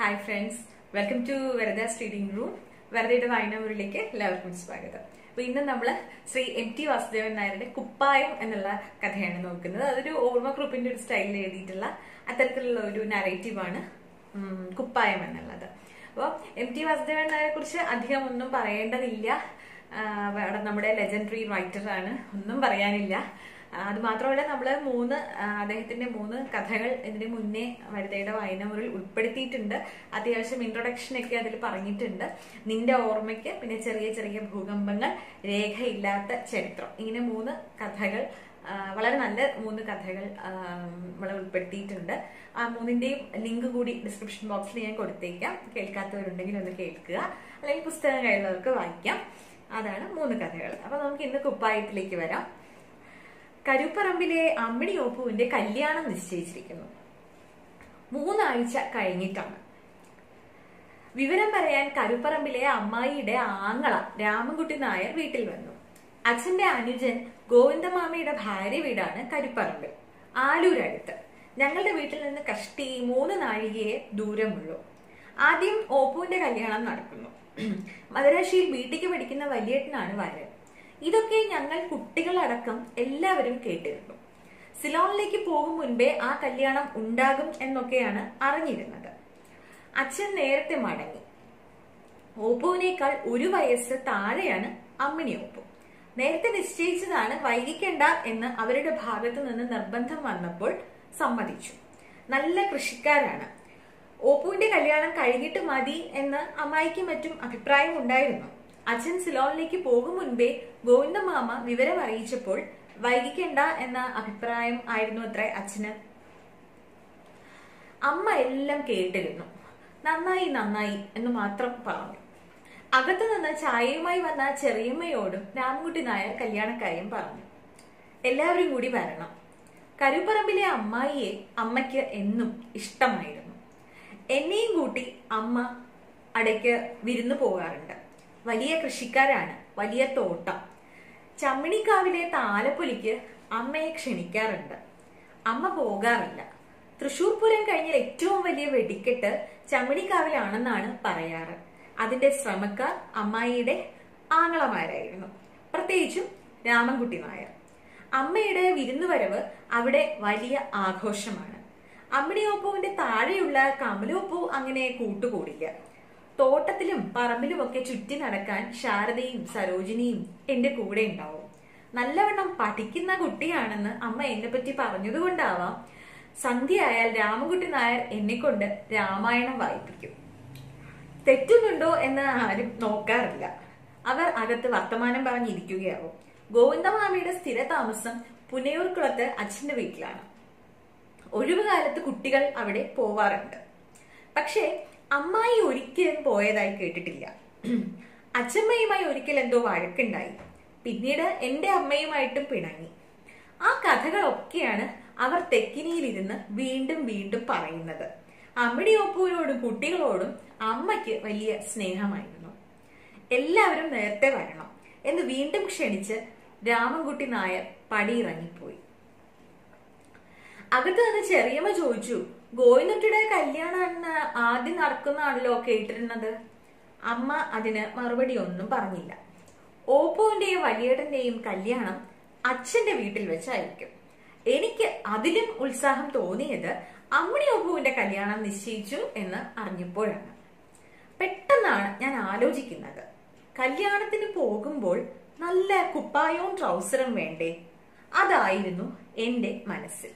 Hi friends, welcome to വെറുദാസ് reading room. വെറുതെയുടെ വായനമുറിയിലേക്ക് എല്ലാവർക്കും സ്വാഗതം. അപ്പൊ ഇന്ന് നമ്മൾ ശ്രീ MT വാസുദേവൻ നായരുടെ കുപ്പായം എന്നുള്ള കഥയാണ് നോക്കുന്നത്. അതൊരു ഓർമ്മക്കുറിപ്പിന്റെ ഒരു സ്റ്റൈലിൽ എഴുതിയിട്ടുള്ള അത്തരത്തിലുള്ള ഒരു നറേറ്റീവാണ് കുപ്പായം എന്നുള്ളത്. അപ്പോൾ MT വാസുദേവൻ നായരെ കുറിച്ച് അധികം ഒന്നും പറയേണ്ടതില്ല. നമ്മുടെ ലെജൻഡറി റൈറ്ററാണ്, ഒന്നും പറയാനില്ല. അത് മാത്രമല്ല, നമ്മള് അദ്ദേഹത്തിന്റെ 3 കഥകൾ ഇതിന് മുന്നേ വെറുതെയുടെ വായനമുറിയിൽ ഉൾപ്പെടുത്തിയിട്ടുണ്ട്. അത്യാവശ്യം ഇൻട്രൊഡക്ഷൻ ഒക്കെ അതിൽ പറഞ്ഞിട്ടുണ്ട്. നിന്റെ ഓർമ്മയ്ക്ക്, പിന്നെ ചെറിയ ചെറിയ ഭൂകമ്പങ്ങൾ, രേഖയില്ലാത്ത ചരിത്രം, ഇങ്ങനെ 3 കഥകൾ, വളരെ നല്ല 3 കഥകൾ നമ്മൾ ഉൾപ്പെടുത്തിയിട്ടുണ്ട്. ആ 3ന്റെയും ലിങ്ക് കൂടി ഡിസ്ക്രിപ്ഷൻ ബോക്സിൽ ഞാൻ കൊടുത്തേക്കാം. കേൾക്കാത്തവരുണ്ടെങ്കിൽ ഒന്ന് കേൾക്കുക, അല്ലെങ്കിൽ പുസ്തകം കഴിയുന്നവർക്ക് വായിക്കാം. അതാണ് 3 കഥകൾ. അപ്പൊ നമുക്ക് ഇന്ന് കുപ്പായത്തിലേക്ക് വരാം. കരുപ്പറമ്പിലെ അമ്മിണി ഓപ്പുവിന്റെ കല്യാണം നിശ്ചയിച്ചിരിക്കുന്നു. 3 ആഴ്ച കഴിഞ്ഞിട്ടാണ്. വിവരം പറയാൻ കരുപ്പറമ്പിലെ അമ്മായിയുടെ ആങ്ങള രാമൻകുട്ടി നായർ വീട്ടിൽ വന്നു. അച്ഛന്റെ അനുജൻ ഗോവിന്ദമാമയുടെ ഭാര്യ വീടാണ് കരുപ്പറമ്പിൽ, ആലൂരടുത്ത്. ഞങ്ങളുടെ വീട്ടിൽ നിന്ന് കഷ്ടി 3 നാഴികയെ ദൂരമുള്ളൂ. ആദ്യം ഓപ്പുവിന്റെ കല്യാണം നടക്കുന്നു. മദരാശിയിൽ ബിടെക്ക് പഠിക്കുന്ന വലിയേട്ടനാണ് വരൻ. ഇതൊക്കെ ഞങ്ങൾ കുട്ടികളടക്കം എല്ലാവരും കേട്ടിരുന്നു. സിലോണിലേക്ക് പോകും മുൻപേ ആ കല്യാണം ഉണ്ടാകും എന്നൊക്കെയാണ് അറിഞ്ഞിരുന്നത്. അച്ഛൻ നേരത്തെ മടങ്ങി. ഓപ്പുവിനേക്കാൾ 1 വയസ്സ് താഴെയാണ് അമ്മിണി ഓപ്പു. നേരത്തെ നിശ്ചയിച്ചതാണ്, വൈകിക്കണ്ട എന്ന് അവരുടെ ഭാഗത്തു നിന്ന് നിർബന്ധം വന്നപ്പോൾ സമ്മതിച്ചു. നല്ല കൃഷിക്കാരാണ്. ഓപ്പുവിന്റെ കല്യാണം കഴിഞ്ഞിട്ട് മതി എന്ന് അമ്മായിക്കും മറ്റും അഭിപ്രായം ഉണ്ടായിരുന്നു. അച്ഛൻ സിലോണിലേക്ക് പോകും മുൻപേ ഗോവിന്ദമാമ വിവരം അറിയിച്ചപ്പോൾ വൈകിക്കണ്ട എന്ന അഭിപ്രായം ആയിരുന്നു അത്ര അച്ഛന്. അമ്മ എല്ലാം കേട്ടിരുന്നു. നന്നായി നന്നായി എന്ന് മാത്രം പറഞ്ഞു. അകത്തു നിന്ന് ചായയുമായി വന്ന ചെറിയമ്മയോടും രാമൻകുട്ടി നായർ കല്യാണക്കാര്യം പറഞ്ഞു. എല്ലാവരും കൂടി വരണം. കരുപ്പറമ്പിലെ അമ്മായിയെ അമ്മയ്ക്ക് എന്നും ഇഷ്ടമായിരുന്നു. എന്നെയും കൂട്ടി അമ്മ അടയ്ക്ക് വിരുന്നു പോകാറുണ്ട്. വലിയ കൃഷിക്കാരാണ്, വലിയ തോട്ടം. ചമ്മിണിക്കാവിലെ താലപ്പൊലിക്ക് അമ്മയെ ക്ഷണിക്കാറുണ്ട്. അമ്മ പോകാറില്ല. തൃശൂർ പൂരം കഴിഞ്ഞാൽ ഏറ്റവും വലിയ വെടിക്കെട്ട് ചമ്മിണിക്കാവിലാണെന്നാണ് പറയാറ്. അതിന്റെ ശ്രമക്കാർ അമ്മായിയുടെ ആങ്ങളമാരായിരുന്നു, പ്രത്യേകിച്ചും രാമൻകുട്ടി നായർ. അമ്മയുടെ വിരുന്നുവരവ് അവിടെ വലിയ ആഘോഷമാണ്. അമ്മിണി ഓപ്പുവിന്റെ താഴെയുള്ള കമലോപ്പു അങ്ങനെ കൂട്ടുകൂടില്ല. തോട്ടത്തിലും പറമ്പിലുമൊക്കെ ചുറ്റി നടക്കാൻ ശാരദയും സരോജിനിയും എന്റെ കൂടെ ഉണ്ടാവും. നല്ലവണ്ണം പഠിക്കുന്ന കുട്ടിയാണെന്ന് അമ്മ എന്നെ പറ്റി പറഞ്ഞതുകൊണ്ടാവാം, സന്ധ്യയായാൽ രാമൻകുട്ടി നായർ എന്നെ കൊണ്ട് രാമായണം വായിപ്പിക്കും. തെറ്റുന്നുണ്ടോ എന്ന് ആരും നോക്കാറില്ല. അവർ അകത്ത് വർത്തമാനം പറഞ്ഞിരിക്കുകയാവും. ഗോവിന്ദമാമയുടെ സ്ഥിര താമസം പുനയൂർക്കുളത്ത് അച്ഛന്റെ വീട്ടിലാണ്. ഒഴിവുകാലത്ത് കുട്ടികൾ അവിടെ പോവാറുണ്ട്. പക്ഷേ അമ്മായി ഒരിക്കലും പോയതായി കേട്ടിട്ടില്ല. അച്ഛമ്മയുമായി ഒരിക്കൽ എന്തോ വഴക്കുണ്ടായി. പിന്നീട് എന്റെ അമ്മയുമായിട്ടും പിണങ്ങി. ആ കഥകളൊക്കെയാണ് അവർ തെക്കിനിയിലിരുന്ന് വീണ്ടും വീണ്ടും പറയുന്നത്. അമ്മിണി ഓപ്പുവിനോടും കുട്ടികളോടും അമ്മയ്ക്ക് വലിയ സ്നേഹമായിരുന്നു. എല്ലാവരും നേരത്തെ വരണം എന്ന് വീണ്ടും ക്ഷണിച്ച് രാമൻകുട്ടി നായർ പടിയിറങ്ങിപ്പോയി. അകത്ത് നിന്ന് ചെറിയമ്മ ചോദിച്ചു, ഗോവിന്ദട്ടിയുടെ കല്യാണം ആദ്യം നടക്കുന്നതാണല്ലോ കേട്ടിരുന്നത്. അമ്മ അതിന് മറുപടി ഒന്നും പറഞ്ഞില്ല. ഓപ്പോന്റെയും വലിയേട്ടന്റെയും കല്യാണം അച്ഛന്റെ വീട്ടിൽ വെച്ചായിരിക്കും. എനിക്ക് അതിലും ഉത്സാഹം തോന്നിയത് അമ്മിണി ഓപ്പുവിന്റെ കല്യാണം നിശ്ചയിച്ചു എന്ന് അറിഞ്ഞപ്പോഴാണ്. പെട്ടെന്നാണ് ഞാൻ ആലോചിക്കുന്നത്, കല്യാണത്തിന് പോകുമ്പോൾ നല്ല കുപ്പായവും ട്രൗസറും വേണ്ടേ? അതായിരുന്നു എന്റെ മനസ്സിൽ.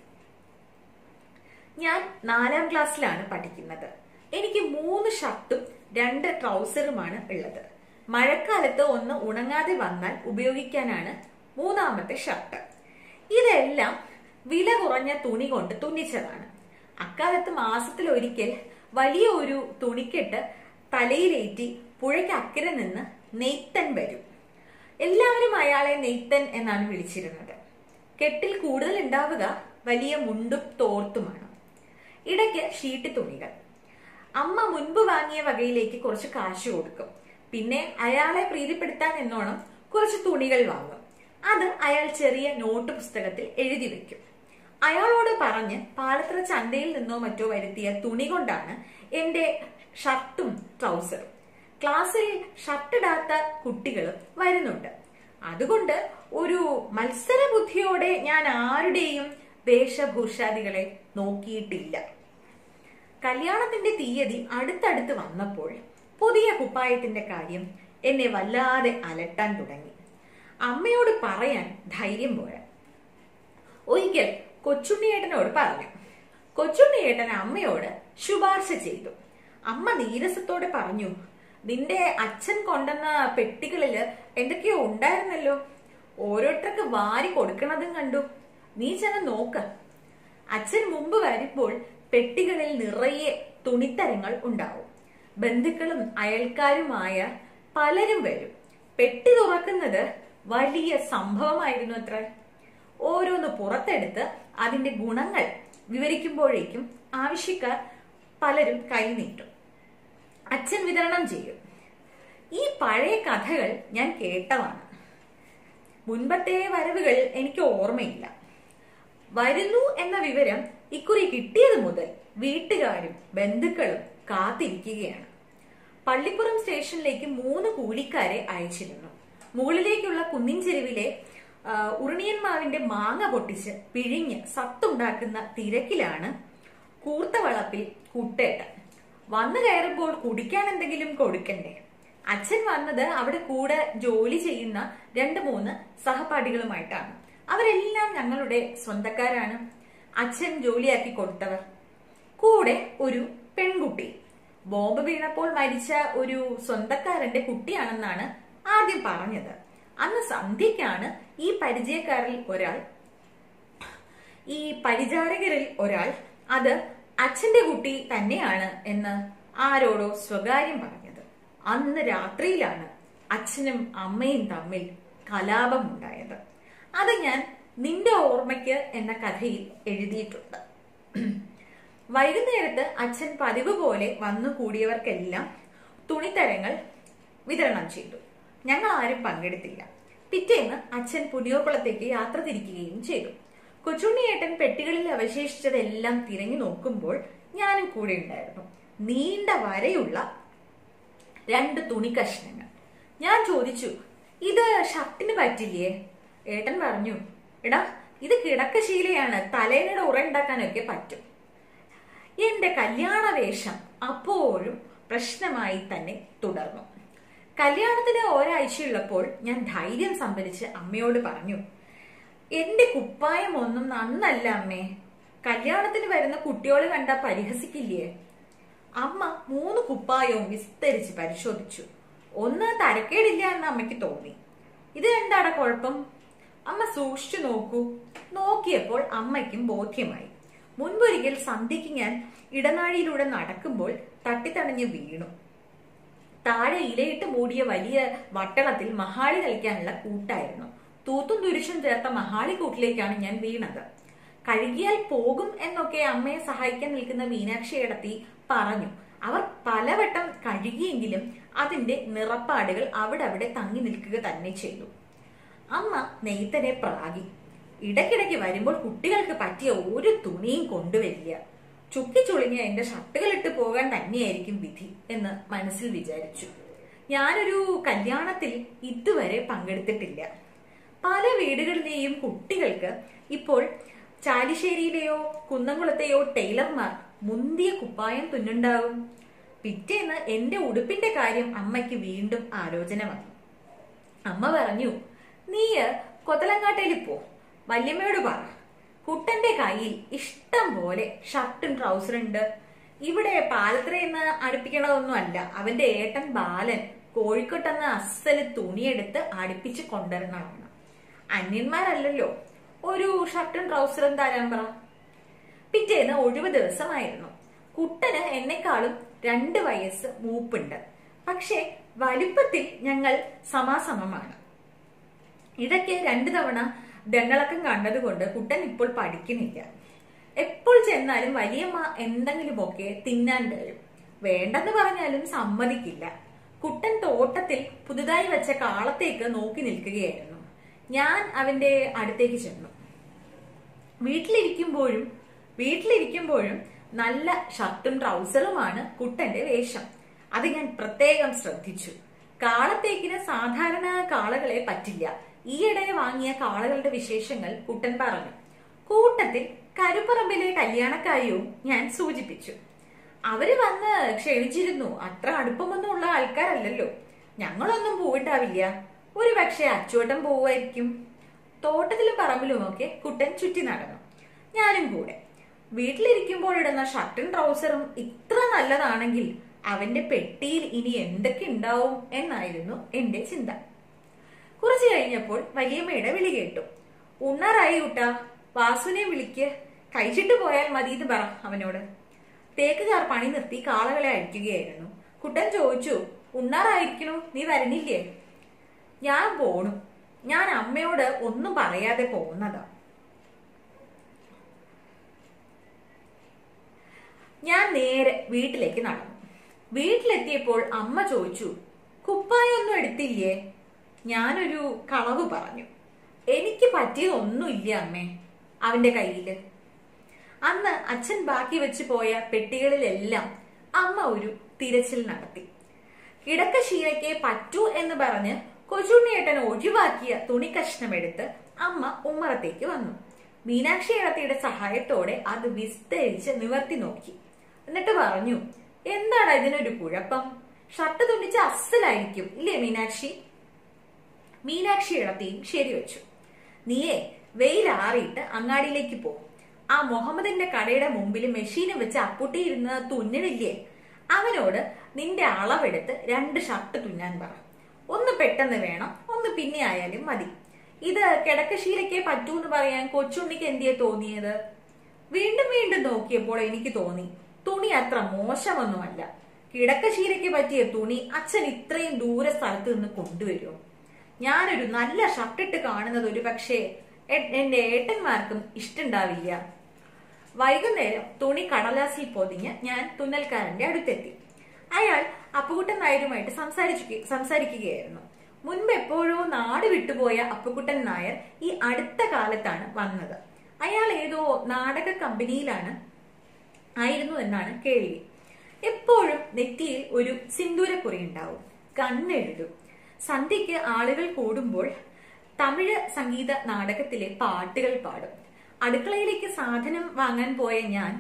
ഞാൻ 4ാം ക്ലാസ്സിലാണ് പഠിക്കുന്നത്. എനിക്ക് 3 ഷർട്ടും 2 ട്രൗസറുമാണ് ഉള്ളത്. മഴക്കാലത്ത് ഒന്ന് ഉണങ്ങാതെ വന്നാൽ ഉപയോഗിക്കാനാണ് 3ാമത്തെ ഷർട്ട്. ഇതെല്ലാം വില കുറഞ്ഞ തുണി കൊണ്ട് തുന്നിച്ചതാണ്. അക്കാലത്ത് മാസത്തിലൊരിക്കൽ വലിയ ഒരു തുണിക്കെട്ട് തലയിലേറ്റി പുഴയ്ക്ക് അക്കരെ നിന്ന് നെയ്ത്തൻ വരും. എല്ലാവരും അയാളെ നെയ്ത്തൻ എന്നാണ് വിളിച്ചിരുന്നത്. കെട്ടിൽ കൂടുതൽ ഉണ്ടാവുക വലിയ മുണ്ടും തോർത്തുമാണ്. ഇടയ്ക്ക് ഷീറ്റ് തുണികൾ. അമ്മ മുൻപ് വാങ്ങിയ വകയിലേക്ക് കുറച്ച് കാശ് കൊടുക്കും. പിന്നെ അയാളെ പ്രീതിപ്പെടുത്താൻ എന്നോണം കുറച്ച് തുണികൾ വാങ്ങും. അത് അയാൾ ചെറിയ നോട്ട് പുസ്തകത്തിൽ എഴുതി വെക്കും. അയാളോട് പറഞ്ഞ് പാലത്ര ചന്തയിൽ നിന്നോ മറ്റോ വരുത്തിയ തുണി കൊണ്ടാണ് എന്റെ ഷർട്ടും ട്രൗസറും. ക്ലാസ്സിൽ ഷർട്ടിടാത്ത കുട്ടികൾ വരുന്നുണ്ട്. അതുകൊണ്ട് ഒരു മത്സര ബുദ്ധിയോടെ ഞാൻ ആരുടെയും വേഷഭൂഷാദികളെ നോക്കിയിട്ടില്ല. കല്യാണത്തിന്റെ തീയതി അടുത്തടുത്ത് വന്നപ്പോൾ പുതിയ കുപ്പായത്തിന്റെ കാര്യം എന്നെ വല്ലാതെ അലട്ടാൻ തുടങ്ങി. അമ്മയോട് പറയാൻ ധൈര്യം പോരാ. ഒരിക്കൽ കൊച്ചുണ്ണിയേട്ടനോട് പറഞ്ഞു. കൊച്ചുണ്ണിയേട്ടൻ അമ്മയോട് ശുപാർശ ചെയ്തു. അമ്മ നീരസത്തോടെ പറഞ്ഞു, നിന്റെ അച്ഛൻ കൊണ്ടുവന്ന പെട്ടികളില് എന്തൊക്കെയോ ഉണ്ടായിരുന്നല്ലോ, ഓരോരുത്തർക്ക് വാരി കൊടുക്കണതും കണ്ടു, നീ ചെന്ന് നോക്ക്. അച്ഛൻ മുമ്പ് വരുമ്പോൾ പെട്ടികളിൽ നിറയെ തുണിത്തരങ്ങൾ ഉണ്ടാവും. ബന്ധുക്കളും അയൽക്കാരുമായ പലരും വരും. പെട്ടി തുറക്കുന്നത് വലിയ സംഭവമായിരുന്നു അത്ര. ഓരോന്ന് പുറത്തെടുത്ത് അതിന്റെ ഗുണങ്ങൾ വിവരിക്കുമ്പോഴേക്കും ആവശ്യക്കാർ പലരും കൈനീട്ടും. അച്ഛൻ വിതരണം ചെയ്യും. ഈ പഴയ കഥകൾ ഞാൻ കേട്ടതാണ്. മുൻപത്തെ വരവുകൾ എനിക്ക് ഓർമ്മയില്ല. വരുന്നു എന്ന വിവരം ഇക്കുറി കിട്ടിയത് മുതൽ വീട്ടുകാരും ബന്ധുക്കളും കാത്തിരിക്കുകയാണ്. പള്ളിപ്പുറം സ്റ്റേഷനിലേക്ക് 3 കൂലിക്കാരെ അയച്ചിരുന്നു. മുകളിലേക്കുള്ള കുന്നിൻ ചെരുവിലെ ഉരുണിയന്മാവിന്റെ മാങ്ങ പൊട്ടിച്ച് പിഴിഞ്ഞ് സത്തുണ്ടാക്കുന്ന തിരക്കിലാണ് കൂർത്തവളപ്പിൽ കുട്ടേട്ടൻ. വന്നു കയറുമ്പോൾ കുടിക്കാൻ എന്തെങ്കിലും കൊടുക്കണ്ടേ. അച്ഛൻ വന്നത് അവിടെ കൂടെ ജോലി ചെയ്യുന്ന 2-3 സഹപാഠികളുമായിട്ടാണ്. അവരെല്ലാം ഞങ്ങളുടെ സ്വന്തക്കാരാണ്. അച്ഛൻ ജോലിയാക്കി കൊടുത്തവർ. കൂടെ ഒരു പെൺകുട്ടി. ബോംബ് വീണപ്പോൾ മരിച്ച ഒരു സ്വന്തക്കാരന്റെ കുട്ടിയാണെന്നാണ് ആദ്യം പറഞ്ഞത്. അന്ന് സന്ധ്യക്കാണ് ഈ പരിചാരകരിൽ ഒരാൾ അത് അച്ഛന്റെ കുട്ടി തന്നെയാണ് എന്ന് ആരോടോ സ്വകാര്യം പറഞ്ഞത്. അന്ന് രാത്രിയിലാണ് അച്ഛനും അമ്മയും തമ്മിൽ കലാപമുണ്ടായത്. അത് ഞാൻ നിന്റെ ഓർമ്മയ്ക്ക് എന്ന കഥയിൽ എഴുതിയിട്ടുണ്ട്. വൈകുന്നേരത്ത് അച്ഛൻ പതിവ് പോലെ വന്നു കൂടിയവർക്കെല്ലാം തുണിത്തരങ്ങൾ വിതരണം ചെയ്തു. ഞങ്ങൾ ആരും പങ്കെടുത്തില്ല. പിറ്റേന്ന് അച്ഛൻ പുതിയോക്കുളത്തേക്ക് യാത്ര തിരിക്കുകയും ചെയ്തു. കൊച്ചുണ്ണിയേട്ടൻ പെട്ടികളിൽ അവശേഷിച്ചതെല്ലാം തിരഞ്ഞു നോക്കുമ്പോൾ ഞാനും കൂടെ ഉണ്ടായിരുന്നു. നീണ്ട വരയുള്ള 2 തുണി കഷ്ണങ്ങൾ. ഞാൻ ചോദിച്ചു, ഇത് ഷർട്ടിന് പറ്റില്ലേ? ഏട്ടൻ പറഞ്ഞു, എടാ ഇത് കിടക്കശീലയാണ്, തലേനയുടെ ഉറ ഉണ്ടാക്കാനൊക്കെ പറ്റും. എന്റെ കല്യാണ വേഷം അപ്പോഴും പ്രശ്നമായി തന്നെ തുടർന്നു. കല്യാണത്തിന് ഒരാഴ്ചയുള്ളപ്പോൾ ഞാൻ ധൈര്യം സംഭരിച്ച് അമ്മയോട് പറഞ്ഞു, എന്റെ കുപ്പായം ഒന്നും നന്നല്ല അമ്മേ, കല്യാണത്തിന് വരുന്ന കുട്ടിയോട് കണ്ടാ പരിഹസിക്കില്ലേ? അമ്മ 3 കുപ്പായവും വിസ്തരിച്ച് പരിശോധിച്ചു. ഒന്ന് തരക്കേടില്ല എന്ന് അമ്മയ്ക്ക് തോന്നി. ഇത് എന്താടാ കുഴപ്പം? അമ്മ സൂക്ഷിച്ചു നോക്കൂ. നോക്കിയപ്പോൾ അമ്മയ്ക്കും ബോധ്യമായി. മുൻപൊരിക്കൽ സന്ധ്യയ്ക്ക് ഞാൻ ഇടനാഴിയിലൂടെ നടക്കുമ്പോൾ തട്ടിത്തടഞ്ഞ് വീണു. താഴെ ഇലയിട്ട് മൂടിയ വലിയ വട്ടളത്തിൽ മഹാളി കളിക്കാനുള്ള കൂട്ടായിരുന്നു. തൂത്തും തുരിശും ചേർത്ത മഹാളി കൂട്ടിലേക്കാണ് ഞാൻ വീണത്. കഴുകിയാൽ പോകും എന്നൊക്കെ അമ്മയെ സഹായിക്കാൻ നിൽക്കുന്ന മീനാക്ഷിയേടത്തി പറഞ്ഞു. അവർ പലവട്ടം കഴുകിയെങ്കിലും അതിന്റെ നിറപ്പാടുകൾ അവിടെ തങ്ങി നിൽക്കുക തന്നെ ചെയ്തു. അമ്മ നെയ്ത്തനെ പ്രാഗി. ഇടയ്ക്കിടയ്ക്ക് വരുമ്പോൾ കുട്ടികൾക്ക് പറ്റിയ ഒരു തുണിയും കൊണ്ടുവരില്ല. ചുക്കിച്ചുളിഞ്ഞ എന്റെ ഷർട്ടുകൾ ഇട്ട് പോകാൻ തന്നെയായിരിക്കും വിധി എന്ന് മനസ്സിൽ വിചാരിച്ചു. ഞാനൊരു കല്യാണത്തിൽ ഇതുവരെ പങ്കെടുത്തിട്ടില്ല. പല വീടുകളിലെയും കുട്ടികൾക്ക് ഇപ്പോൾ ചാലിശ്ശേരിയിലെയോ കുന്നംകുളത്തെയോ ടൈലർമാർ മുന്തിയ കുപ്പായം തുന്നുണ്ടാവും. പിറ്റേന്ന് എന്റെ ഉടുപ്പിന്റെ കാര്യം അമ്മയ്ക്ക് വീണ്ടും ആലോചന വന്നു. അമ്മ പറഞ്ഞു, നീ കൊത്തലങ്ങാട്ടേൽ പോ, വല്യമ്മയോട് പറ, കുട്ടന്റെ കയ്യിൽ ഇഷ്ടം പോലെ ഷർട്ടും ട്രൗസറും ഉണ്ട്. ഇവിടെ പാലത്രയെന്ന് അടുപ്പിക്കണതൊന്നും അല്ല. അവന്റെ ഏട്ടൻ ബാലൻ കോഴിക്കോട്ടെന്ന് അസ്സല് തുണിയെടുത്ത് അടുപ്പിച്ച് കൊണ്ടുവരണമാണ്. അന്യന്മാരല്ലല്ലോ. ഒരു ഷർട്ടും ട്രൗസറും തരാൻ പറ. പിറ്റേന്ന് ഒഴിവ് ദിവസമായിരുന്നു. കുട്ടന് എന്നെക്കാളും 2 വയസ്സ് മൂപ്പുണ്ട്. പക്ഷെ വലിപ്പത്തിൽ ഞങ്ങൾ സമാസമമാണ്. ഇടയ്ക്ക് 2 തവണ ദങ്ങളിളക്കം കണ്ടതുകൊണ്ട് കുട്ടൻ ഇപ്പോൾ പഠിക്കുന്നില്ല. എപ്പോൾ ചെന്നാലും വലിയമ്മ എന്തെങ്കിലുമൊക്കെ തിന്നാൻ തരും. വേണ്ടെന്ന് പറഞ്ഞാലും സമ്മതിക്കില്ല. കുട്ടൻ തോട്ടത്തിൽ പുതുതായി വെച്ച കാളത്തേക്ക് നോക്കി നിൽക്കുകയായിരുന്നു. ഞാൻ അവന്റെ അടുത്തേക്ക് ചെന്നു. വീട്ടിലിരിക്കുമ്പോഴും വീട്ടിലിരിക്കുമ്പോഴും നല്ല ഷർട്ടും ട്രൗസറുമാണ് കുട്ടന്റെ വേഷം. അത് ഞാൻ പ്രത്യേകം ശ്രദ്ധിച്ചു. കാളത്തേക്കിന് സാധാരണ കാളകളെ പറ്റില്ല. ഈയിടെ വാങ്ങിയ കാളകളുടെ വിശേഷങ്ങൾ കുട്ടൻ പറഞ്ഞു. കൂട്ടത്തിൽ കരുപ്പറമ്പിലെ കല്യാണക്കാര്യവും ഞാൻ സൂചിപ്പിച്ചു. അവര് വന്ന് ക്ഷണിച്ചിരുന്നു. അത്ര അടുപ്പമൊന്നും ഉള്ള ആൾക്കാരല്ലല്ലോ. ഞങ്ങളൊന്നും പോയിട്ടാവില്ല. ഒരു പക്ഷെ അച്ചുവട്ടം പോവായിരിക്കും. തോട്ടത്തിലും പറമ്പിലും ഒക്കെ കുട്ടൻ ചുറ്റി നടന്നു. ഞാനും കൂടെ. വീട്ടിലിരിക്കുമ്പോൾ ഇടുന്ന ഷർട്ടും ട്രൗസറും ഇത്ര നല്ലതാണെങ്കിൽ അവന്റെ പെട്ടിയിൽ ഇനി എന്തൊക്കെ ഉണ്ടാവും എന്നായിരുന്നു എന്റെ ചിന്ത. കുറച്ചു കഴിഞ്ഞപ്പോൾ വലിയമ്മയുടെ വിളി കേട്ടു. ഉണ്ണാറായി കുട്ടാ, വാസുവിനെ വിളിക്ക്, കഴിച്ചിട്ട് പോയാൽ മതി എന്ന് പറ അവനോട്. തേക്കുകാർ പണി നിർത്തി കാളകളെ അഴിക്കുകയായിരുന്നു. കുട്ടൻ ചോദിച്ചു, ഉണ്ണാറായിരിക്കണു, നീ വരണില്ലേ? ഞാൻ പോണു. ഞാൻ അമ്മയോട് ഒന്നും പറയാതെ പോകുന്നതാ. ഞാൻ നേരെ വീട്ടിലേക്ക് നടന്നു. വീട്ടിലെത്തിയപ്പോൾ അമ്മ ചോദിച്ചു, കുപ്പായൊന്നും എടുത്തില്ലേ? ഞാനൊരു കളവ് പറഞ്ഞു. എനിക്ക് പറ്റിയതൊന്നുമില്ല അമ്മേ അവന്റെ കയ്യില്. അന്ന് അച്ഛൻ ബാക്കി വെച്ച് പോയ പെട്ടികളിലെല്ലാം അമ്മ ഒരു തിരച്ചിൽ നടത്തി. കിടക്കശീലയ്ക്ക് പറ്റൂ എന്ന് പറഞ്ഞ് കൊച്ചുണ്ണിയേട്ടൻ ഒഴിവാക്കിയ തുണിക്കഷ്ണമെടുത്ത് അമ്മ ഉമ്മറത്തേക്ക് വന്നു. മീനാക്ഷി ഏടത്തിയുടെ സഹായത്തോടെ അത് വിസ്തരിച്ച് നിവർത്തി നോക്കി. എന്നിട്ട് പറഞ്ഞു, എന്താണ് ഇതിനൊരു കുഴപ്പം? ഷർട്ട് തുന്നിച്ച് അസലായിരിക്കും ഇല്ലേ മീനാക്ഷി? മീനാക്ഷി ഏടത്തിയും ശരിവെച്ചു. നീയേ വെയിലാറിയിട്ട് അങ്ങാടിയിലേക്ക് പോ. ആ മുഹമ്മദിന്റെ കടയുടെ മുമ്പിൽ മെഷീനും വെച്ച് അപ്പുട്ടിയിരുന്ന തുന്നലില്ലേ, അവനോട് നിന്റെ അളവെടുത്ത് 2 ഷർട്ട് തുന്നാൻ പറ. ഒന്ന് പെട്ടെന്ന് വേണം, ഒന്ന് പിന്നെ ആയാലും മതി. ഇത് കിടക്കശീലയ്ക്കേ പറ്റൂന്ന് പറയാൻ കൊച്ചുണ്ണിക്ക് എന്തിയെ തോന്നിയത്? വീണ്ടും വീണ്ടും നോക്കിയപ്പോൾ എനിക്ക് തോന്നി തുണി അത്ര മോശമൊന്നുമല്ല. കിടക്കശീലയ്ക്ക് പറ്റിയ തുണി അച്ഛൻ ഇത്രയും ദൂര സ്ഥലത്ത് നിന്ന് കൊണ്ടുവരുമോ? ഞാനൊരു നല്ല ഷർട്ടിട്ട് കാണുന്നത് ഒരു പക്ഷേ എന്റെ ഏട്ടന്മാർക്കും ഇഷ്ടണ്ടാവില്ല. വൈകുന്നേരം തുണി കടലാസിൽ പൊതിഞ്ഞ് ഞാൻ തുന്നൽക്കാരന്റെ അടുത്തെത്തി. അയാൾ അപ്പുകുട്ടൻ നായരുമായിട്ട് സംസാരിക്കുകയായിരുന്നു. മുൻപ് എപ്പോഴോ നാട് വിട്ടുപോയ അപ്പുകുട്ടൻ നായർ ഈ അടുത്ത കാലത്താണ് വന്നത്. അയാൾ ഏതോ നാടക കമ്പനിയിലാണ് ആയിരുന്നു എന്നാണ് കേൾവി. എപ്പോഴും നെറ്റിയിൽ ഒരു സിന്ദൂരക്കുറി ഉണ്ടാവും. കണ്ണെഴുതും. സന്ധ്യയ്ക്ക് ആളുകൾ കൂടുമ്പോൾ തമിഴ് സംഗീത നാടകത്തിലെ പാട്ടുകൾ പാടും. അടുക്കളയിലേക്ക് സാധനം വാങ്ങാൻ പോയ ഞാൻ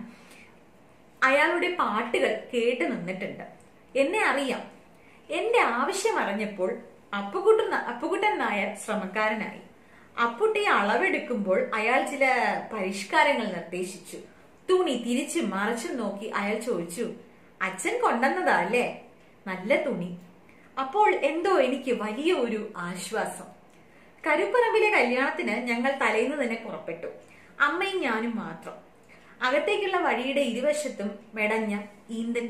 അയാളുടെ പാട്ടുകൾ കേട്ട് എന്നെ അറിയാം. എന്റെ ആവശ്യം അറിഞ്ഞപ്പോൾ അപ്പുകുട്ടൻ നായർ ശ്രമക്കാരനായി. അപ്പുട്ടി അളവെടുക്കുമ്പോൾ അയാൾ ചില പരിഷ്കാരങ്ങൾ നിർദ്ദേശിച്ചു. തുണി തിരിച്ചും മറിച്ചും നോക്കി അയാൾ ചോദിച്ചു, അച്ഛൻ കൊണ്ടുവന്നതാ അല്ലേ? നല്ല തുണി. അപ്പോൾ എന്തോ എനിക്ക് വലിയ ഒരു ആശ്വാസം. കരുപ്പറമ്പിലെ കല്യാണത്തിന് ഞങ്ങൾ തലേന്ന് തന്നെ പുറപ്പെട്ടു. അമ്മയും ഞാനും മാത്രം. അകത്തേക്കുള്ള വഴിയുടെ ഇരുവശത്തും മെടഞ്ഞ ഈന്തൻ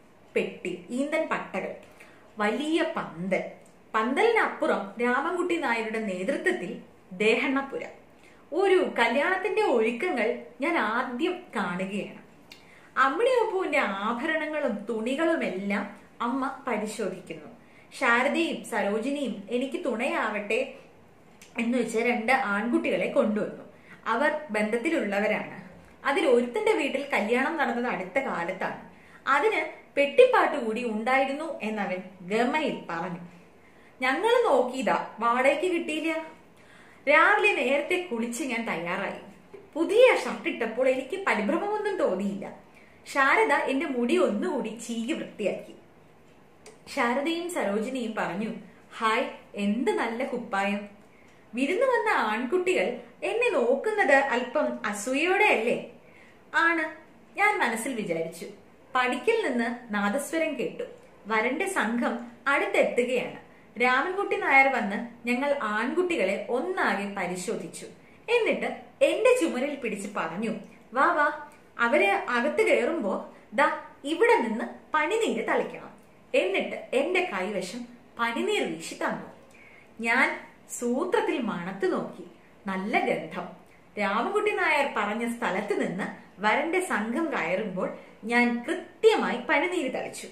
പട്ടകൾ, വലിയ പന്തലിനപ്പുറം രാമൻകുട്ടി നായരുടെ നേതൃത്വത്തിൽ ദേഹണ്ണപ്പുര. ഒരു കല്യാണത്തിന്റെ ഒരുക്കങ്ങൾ ഞാൻ ആദ്യം കാണുകയാണ്. അമ്മിണിയൊപ്പുവിന്റെ ആഭരണങ്ങളും തുണികളുമെല്ലാം അമ്മ പരിശോധിക്കുന്നു. ശാരദയും സരോജിനിയും എനിക്ക് തുണയാവട്ടെ എന്ന് വെച്ച് 2 ആൺകുട്ടികളെ കൊണ്ടുവന്നു. അവർ ബന്ധത്തിലുള്ളവരാണ്. അതിൽ ഒരുത്തന്റെ വീട്ടിൽ കല്യാണം നടന്നത് അടുത്ത കാലത്താണ്. അതിന് പെട്ടിപ്പാട്ട് കൂടി ഉണ്ടായിരുന്നു എന്നവൻ ഗമയിൽ പറഞ്ഞു. ഞങ്ങൾ നോക്കിയതാ, വാടകയ്ക്ക് കിട്ടിയില്ല. രാവിലെ നേരത്തെ കുളിച്ച് ഞാൻ തയ്യാറായി. പുതിയ ഷർട്ട് ഇട്ടപ്പോൾ എനിക്ക് പരിഭ്രമമൊന്നും തോന്നിയില്ല. ശാരദ എന്റെ മുടി ഒന്നുകൂടി ചീകി വൃത്തിയാക്കി. ശാരദയും സരോജിനിയും പറഞ്ഞു, ഹായ്, എന്ത് നല്ല കുപ്പായം. വിരുന്നു വന്ന ആൺകുട്ടികൾ എന്നെ നോക്കുന്നത് അല്പം അസൂയയോടെ അല്ലേ? ആണ്, ഞാൻ മനസ്സിൽ വിചാരിച്ചു. പടിക്കൽ നിന്ന് നാദസ്വരം കേട്ടു. വരന്റെ സംഘം അടുത്തെത്തുകയാണ്. രാമൻകുട്ടി നായർ വന്ന് ഞങ്ങൾ ആൺകുട്ടികളെ ഒന്നാകെ പരിശോധിച്ചു. എന്നിട്ട് എന്റെ ചുമരിൽ പിടിച്ച് പറഞ്ഞു, വാ വാ, അവര് അകത്ത് കയറുമ്പോ ദാ ഇവിടെ നിന്ന് പനിനീര് തളിക്കണം. എന്നിട്ട് എന്റെ കൈവശം പനിനീർ വീശി തന്നു. ഞാൻ സൂത്രത്തിൽ മണത്തു നോക്കി. നല്ല ഗന്ധം. രാമൻകുട്ടി നായർ പറഞ്ഞ സ്ഥലത്ത് നിന്ന് വരന്റെ സംഘം കയറുമ്പോൾ ഞാൻ കൃത്യമായി പനിനീര് തളിച്ചു.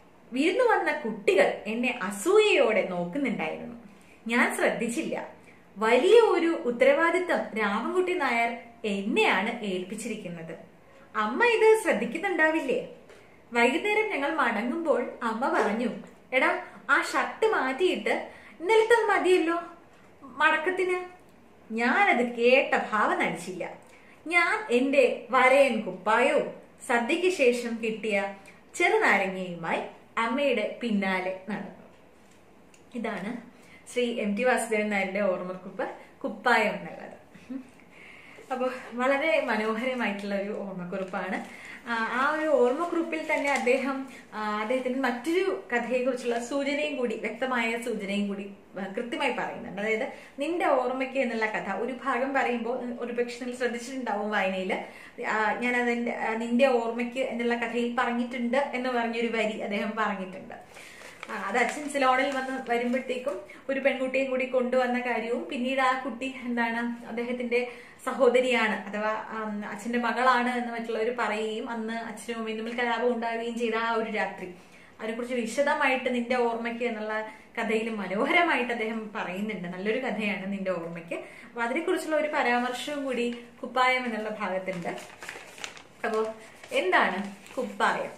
വിരുന്നു വന്ന കുട്ടികൾ എന്നെ അസൂയയോടെ നോക്കുന്നുണ്ടായിരുന്നു. ഞാൻ ശ്രദ്ധിച്ചില്ല. വലിയ ഒരു ഉത്തരവാദിത്തം രാമൻകുട്ടി നായർ എന്നെയാണ് ഏൽപ്പിച്ചിരിക്കുന്നത്. അമ്മ ഇത് ശ്രദ്ധിക്കുന്നുണ്ടാവില്ലേ? വൈകുന്നേരം ഞങ്ങൾ മടങ്ങുമ്പോൾ അമ്മ പറഞ്ഞു, എടാ ആ ഷർട്ട് മാറ്റിയിട്ട് ഇന്നലത്തെ മതിയല്ലോ മടക്കത്തിന്. ഞാനത് കേട്ട ഭാവം നടിച്ചില്ല. ഞാൻ എന്റെ വരയൻ കുപ്പായവും സദ്യക്ക് ശേഷം കിട്ടിയ ചെറുനാരങ്ങയുമായി അമ്മയുടെ പിന്നാലെ നടന്നു. ഇതാണ് ശ്രീ MT വാസുദേവൻ നായരുടെ ഓർമ്മക്കുറിപ്പ് കുപ്പായം എന്നുള്ളത്. അപ്പോൾ വളരെ മനോഹരമായിട്ടുള്ള ഒരു ഓർമ്മക്കുറിപ്പാണ്. ആ ഒരു ഓർമ്മക്കുറിപ്പിൽ തന്നെ അദ്ദേഹത്തിന് മറ്റൊരു കഥയെക്കുറിച്ചുള്ള സൂചനയും കൂടി, വ്യക്തമായ സൂചനയും കൂടി കൃത്യമായി പറയുന്നുണ്ട്. അതായത് നിന്റെ ഓർമ്മയ്ക്ക് എന്നുള്ള കഥ ഒരു ഭാഗം പറയുമ്പോൾ ഒരുപക്ഷെ നിങ്ങൾ ശ്രദ്ധിച്ചിട്ടുണ്ടാവും വായനയിൽ, ഞാൻ അതിന്റെ നിന്റെ ഓർമ്മയ്ക്ക് എന്നുള്ള കഥയിൽ പറഞ്ഞിട്ടുണ്ട് എന്ന് പറഞ്ഞൊരു വരി അദ്ദേഹം പറഞ്ഞിട്ടുണ്ട്. അത് അച്ഛൻ സിലോണിൽ വരുമ്പോഴത്തേക്കും ഒരു പെൺകുട്ടിയെ കൂടി കൊണ്ടുവന്ന കാര്യവും, പിന്നീട് ആ കുട്ടി അദ്ദേഹത്തിന്റെ സഹോദരിയാണ് അഥവാ അച്ഛന്റെ മകളാണ് എന്ന് മറ്റുള്ളവർ പറയുകയും അന്ന് അച്ഛനും അമ്മയും തമ്മിൽ കലാപം ഉണ്ടാവുകയും ചെയ്ത ആ ഒരു രാത്രി, അതിനെക്കുറിച്ച് വിശദമായിട്ട് നിന്റെ ഓർമ്മയ്ക്ക് എന്നുള്ള കഥയിൽ മനോഹരമായിട്ട് അദ്ദേഹം പറയുന്നുണ്ട്. നല്ലൊരു കഥയാണ് നിന്റെ ഓർമ്മയ്ക്ക്. അപ്പൊ അതിനെക്കുറിച്ചുള്ള ഒരു പരാമർശവും കൂടി കുപ്പായം എന്നുള്ള ഭാഗത്തുണ്ട്. അപ്പോ എന്താണ് കുപ്പായം?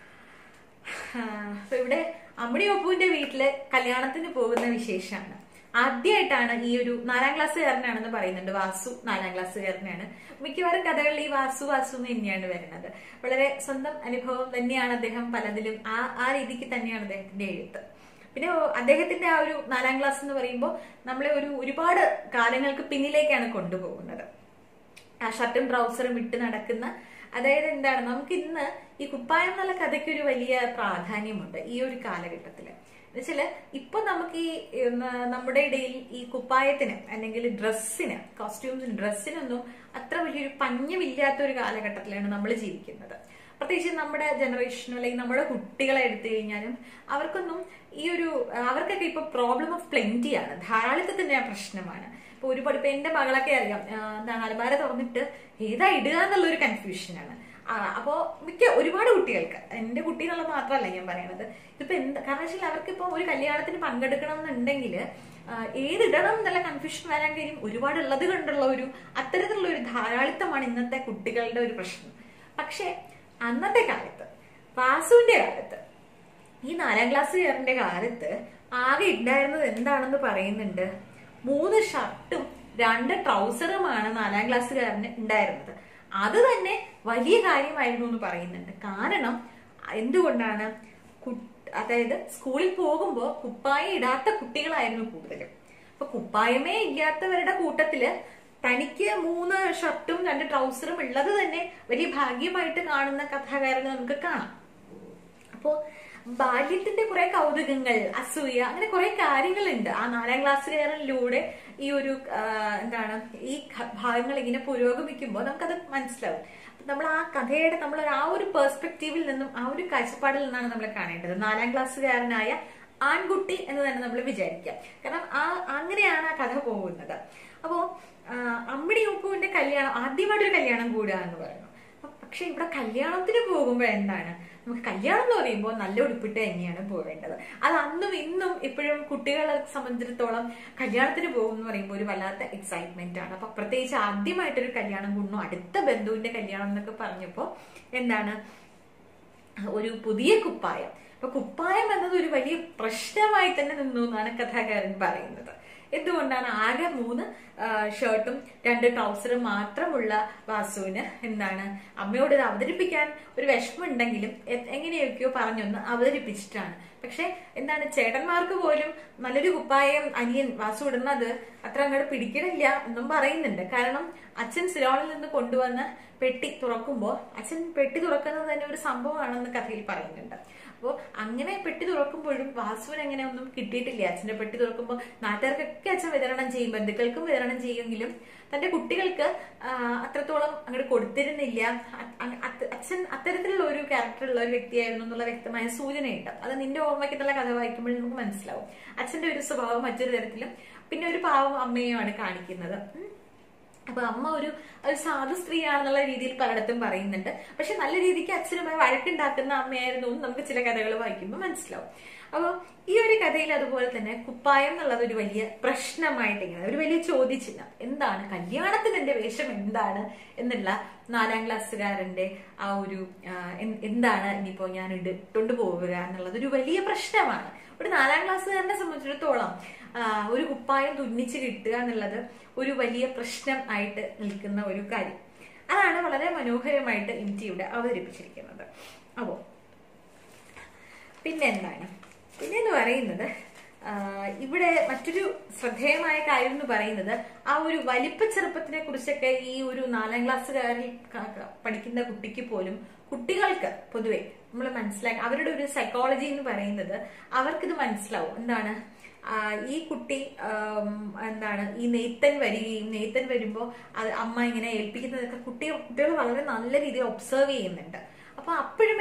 അപ്പൊ ഇവിടെ അമ്മിണി ഒപ്പുവിന്റെ വീട്ടില് കല്യാണത്തിന് പോകുന്ന വിശേഷമാണ്. ആദ്യമായിട്ടാണ് ഈ ഒരു 4ാം ക്ലാസ്സുകാരനാണെന്ന് പറയുന്നുണ്ട്. വാസു 4ാം ക്ലാസ്സുകാരനാണ്. മിക്കവാറും കഥകളിൽ ഈ വാസു എന്ന് തന്നെയാണ് വരുന്നത്. വളരെ സ്വന്തം അനുഭവം തന്നെയാണ് അദ്ദേഹം പലതിലും, ആ രീതിക്ക് തന്നെയാണ് അദ്ദേഹത്തിന്റെ എഴുത്ത്. പിന്നെ അദ്ദേഹത്തിന്റെ ആ ഒരു 4ാം ക്ലാസ് എന്ന് പറയുമ്പോൾ നമ്മളെ ഒരുപാട് കാലങ്ങൾക്ക് പിന്നിലേക്കാണ് കൊണ്ടുപോകുന്നത്. ആ ഷർട്ടും ട്രൗസറും ഇട്ട് നടക്കുന്ന, അതായത് നമുക്ക് ഇന്ന് ഈ കുപ്പായം എന്നുള്ള കഥയ്ക്ക് ഒരു വലിയ പ്രാധാന്യമുണ്ട് ഈ ഒരു കാലഘട്ടത്തില്. എന്നുവെച്ചാല് ഇപ്പൊ നമുക്ക് ഈ നമ്മുടെ ഇടയിൽ ഈ കുപ്പായത്തിന് അല്ലെങ്കിൽ ഡ്രസ്സിനൊന്നും അത്ര വലിയൊരു പഞ്ഞമില്ലാത്ത ഒരു കാലഘട്ടത്തിലാണ് നമ്മൾ ജീവിക്കുന്നത്. പ്രത്യേകിച്ച് നമ്മുടെ ജനറേഷനോ അല്ലെങ്കിൽ നമ്മുടെ കുട്ടികളെ എടുത്തു കഴിഞ്ഞാലും അവർക്കൊക്കെ ഇപ്പൊ പ്രോബ്ലം ഓഫ് പ്ലെന്റി ആണ്, ധാരാളിത്തത്തിന്റെ പ്രശ്നമാണ്. ഇപ്പൊ ഇപ്പൊ എന്റെ മകളൊക്കെ അറിയാം, അലമാര തുറന്നിട്ട് ഏതാ ഇടുക എന്നുള്ളൊരു കൺഫ്യൂഷനാണ്. അപ്പോ ഒരുപാട് കുട്ടികൾക്ക്, എന്റെ കുട്ടി എന്നുള്ളത് മാത്രമല്ല ഞാൻ പറയണത്, ഇതിപ്പോ കാരണം വെച്ചാൽ അവർക്ക് ഇപ്പൊ ഒരു കല്യാണത്തിന് പങ്കെടുക്കണം എന്നുണ്ടെങ്കിൽ ഏതിടണം എന്നുള്ള കൺഫ്യൂഷൻ വരാൻ കഴിയും. ഒരുപാട് ഉള്ളത് കൊണ്ടുള്ള അത്തരത്തിലുള്ള ഒരു ധാരാളിത്തമാണ് ഇന്നത്തെ കുട്ടികളുടെ ഒരു പ്രശ്നം. പക്ഷെ അന്നത്തെ കാലത്ത്, വാസുവിന്റെ കാലത്ത്, ഈ 4ാം ക്ലാസ്സുകാരന്റെ കാലത്ത് ആകെ ഉണ്ടായിരുന്നത് എന്താണെന്ന് പറയുന്നുണ്ട്. 3 ഷർട്ടും 2 ട്രൗസറുമാണ് 4ാം ക്ലാസ്സുകാരന് ഉണ്ടായിരുന്നത്. അത് തന്നെ വലിയ കാര്യമായിരുന്നു എന്ന് പറയുന്നുണ്ട്. കാരണം എന്തുകൊണ്ടാണ്? അതായത് സ്കൂളിൽ പോകുമ്പോൾ കുപ്പായം ഇടാത്ത കുട്ടികളായിരുന്നു കൂടുതലും. അപ്പൊ കുപ്പായമേ ഇല്ലാത്തവരുടെ കൂട്ടത്തില് തനിക്ക് 3 ഷർട്ടും 2 ട്രൗസറും ഉള്ളത് തന്നെ വലിയ ഭാഗ്യമായിട്ട് കാണുന്ന കഥാകാരനെ നമുക്ക് കാണാം. അപ്പോ ബാല്യത്തിന്റെ കുറെ കൗതുകങ്ങൾ, അസൂയ, അങ്ങനെ കുറെ കാര്യങ്ങളുണ്ട് ആ 4ാം ക്ലാസ്സുകാരനിലൂടെ. ഈ ഒരു ഈ ഭാഗങ്ങൾ ഇങ്ങനെ പുരോഗമിക്കുമ്പോൾ നമുക്കത് മനസ്സിലാവും. നമ്മൾ ആ കഥയുടെ ആ ഒരു പെർസ്പെക്റ്റീവിൽ നിന്നും, ആ ഒരു കാഴ്ചപ്പാടിൽ നിന്നാണ് നമ്മൾ കാണേണ്ടത്. 4ാം ക്ലാസ്സുകാരനായ ആൺകുട്ടി എന്ന് തന്നെ നമ്മൾ വിചാരിക്കാം. കാരണം അങ്ങനെയാണ് ആ കഥ പോകുന്നത്. അപ്പോ അമ്മിണി ഒപ്പുവിന്റെ കല്യാണം, ആദ്യമായിട്ടൊരു കല്യാണം കൂടുക എന്ന് പറയുന്നു. പക്ഷെ ഇവിടെ കല്യാണത്തിന് പോകുമ്പോൾ നമുക്ക് കല്യാണം എന്ന് പറയുമ്പോൾ നല്ല ഉടുപ്പിട്ട് തന്നെയാണ് പോവേണ്ടത്. അത് അന്നും ഇന്നും ഇപ്പോഴും കുട്ടികളെ സംബന്ധിച്ചിടത്തോളം കല്യാണത്തിന് പോകും എന്ന് പറയുമ്പോൾ ഒരു വല്ലാത്ത എക്സൈറ്റ്മെന്റ് ആണ്. അപ്പൊ പ്രത്യേകിച്ച് ആദ്യമായിട്ടൊരു കല്യാണം കൂടുന്നു, അടുത്ത ബന്ധുവിന്റെ കല്യാണം എന്നൊക്കെ പറഞ്ഞപ്പോ ഒരു പുതിയ കുപ്പായം. അപ്പൊ കുപ്പായം എന്നത് ഒരു വലിയ പ്രശ്നമായി തന്നെ നിന്നു എന്നാണ് കഥാകാരൻ പറയുന്നത്. എന്തുകൊണ്ടാണ് ആകെ 3 ഷർട്ടും 2 ട്രൗസറും മാത്രമുള്ള വാസുവിന് അമ്മയോട് ഇത് അവതരിപ്പിക്കാൻ ഒരു വിഷമമുണ്ടെങ്കിലും എങ്ങനെയൊക്കെയോ പറഞ്ഞൊന്ന് അവതരിപ്പിച്ചിട്ടാണ്. പക്ഷെ ചേട്ടന്മാർക്ക് പോലും നല്ലൊരു കുപ്പായം അനിയൻ വാസു ഇടുന്നത് അത്ര അങ്ങോട്ട് പിടിക്കണില്ല എന്നും പറയുന്നുണ്ട്. കാരണം അച്ഛൻ സിലോണിൽ നിന്ന് കൊണ്ടുവന്ന പെട്ടി തുറക്കുമ്പോൾ, അച്ഛൻ പെട്ടി തുറക്കുന്നത് തന്നെ ഒരു സംഭവമാണെന്ന് കഥയിൽ പറയുന്നുണ്ട്. അപ്പോൾ അങ്ങനെ പെട്ടി തുറക്കുമ്പോഴും വാസുവിന് അങ്ങനെ ഒന്നും കിട്ടിയിട്ടില്ല. അച്ഛന്റെ പെട്ടി തുറക്കുമ്പോൾ നാട്ടുകാർക്കൊക്കെ അച്ഛൻ വിതരണം ചെയ്യും, ബന്ധുക്കൾക്കും വിതരണം ചെയ്യുമെങ്കിലും തന്റെ കുട്ടികൾക്ക് അത്രത്തോളം അങ്ങോട്ട് കൊടുത്തിരുന്നില്ല. അച്ഛൻ അത്തരത്തിലുള്ള ഒരു ക്യാരക്ടറുള്ള ഒരു വ്യക്തിയായിരുന്നു എന്നുള്ള വ്യക്തമായ സൂചനയുണ്ട്. അത് നിന്റെ ഓർമ്മയ്ക്കുള്ള കഥ വായിക്കുമ്പോൾ നമുക്ക് മനസ്സിലാവും. അച്ഛന്റെ ഒരു സ്വഭാവം മറ്റൊരു തരത്തിലും, പിന്നെ ഒരു പാവം അമ്മയുമാണ് കാണിക്കുന്നത്. അപ്പൊ അമ്മ ഒരു സാധു സ്ത്രീയാണെന്നുള്ള രീതിയിൽ പലയിടത്തും പറയുന്നുണ്ട്. പക്ഷെ നല്ല രീതിക്ക് അച്ഛനുമായി വഴക്കുണ്ടാക്കുന്ന അമ്മയായിരുന്നു എന്ന് നമുക്ക് ചില കഥകൾ വായിക്കുമ്പോൾ മനസ്സിലാവും. അപ്പൊ ഈ ഒരു കഥയിൽ അതുപോലെ തന്നെ കുപ്പായം എന്നുള്ളത് ഒരു വലിയ പ്രശ്നമായിട്ട് ഇങ്ങനെ ഒരു വലിയ ചോദ്യചിഹ്നം, എന്താണ് കല്യാണത്തിന് എന്റെ വേഷം എന്താണ് എന്നുള്ള 4ാം ക്ലാസ്സുകാരന്റെ ആ ഒരു എന്താണ് ഇനിയിപ്പോ ഞാൻ ഇട്ടുകൊണ്ട് പോവുക എന്നുള്ളത് ഒരു വലിയ പ്രശ്നമാണ്. ഒരു 4ാം ക്ലാസ്സുകാരനെ സംബന്ധിച്ചിടത്തോളം ഒരു കുപ്പായം തുന്നിച്ച് കിട്ടുക എന്നുള്ളത് ഒരു വലിയ പ്രശ്നം ആയിട്ട് നിൽക്കുന്ന ഒരു കാര്യം. അതാണ് വളരെ മനോഹരമായിട്ട് MT ഇവിടെ അവതരിപ്പിച്ചിരിക്കുന്നത്. അപ്പോ പിന്നെന്ന് പറയുന്നത് ഇവിടെ മറ്റൊരു ശ്രദ്ധേയമായ കാര്യം എന്ന് പറയുന്നത് ആ ഒരു വലിപ്പ ചെറുപ്പത്തിനെ കുറിച്ചൊക്കെ ഈ ഒരു 4ാം ക്ലാസ്സുകാരിൽ പഠിക്കുന്ന കുട്ടിക്ക് പോലും, കുട്ടികൾക്ക് പൊതുവെ നമ്മൾ മനസ്സിലാക്കി അവരുടെ ഒരു സൈക്കോളജി എന്ന് പറയുന്നത് അവർക്കിത് മനസ്സിലാവും. എന്താണ് ഈ കുട്ടി ഈ നെയ്ത്തൻ വരുമ്പോ അമ്മ ഇങ്ങനെ ഏൽപ്പിക്കുന്നതൊക്കെ കുട്ടികൾ വളരെ നല്ല രീതിയിൽ ഒബ്സർവ് ചെയ്യുന്നുണ്ട്. അപ്പൊ അപ്പോഴും